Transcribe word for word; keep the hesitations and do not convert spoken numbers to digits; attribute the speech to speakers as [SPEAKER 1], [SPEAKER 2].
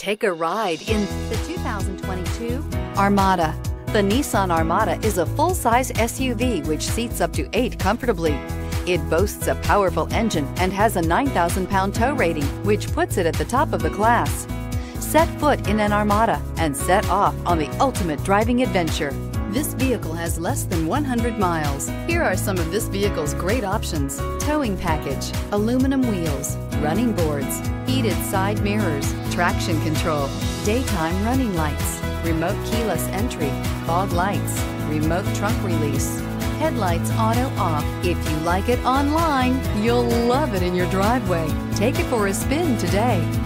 [SPEAKER 1] Take a ride in the two thousand twenty-two Armada. The Nissan Armada is a full-size S U V which seats up to eight comfortably. It boasts a powerful engine and has a nine thousand pound tow rating, which puts it at the top of the class. Set foot in an Armada and set off on the ultimate driving adventure. This vehicle has less than one hundred miles. Here are some of this vehicle's great options: towing package, aluminum wheels, running boards, heated side mirrors, traction control, daytime running lights, remote keyless entry, fog lights, remote trunk release, headlights auto off. If you like it online, you'll love it in your driveway. Take it for a spin today.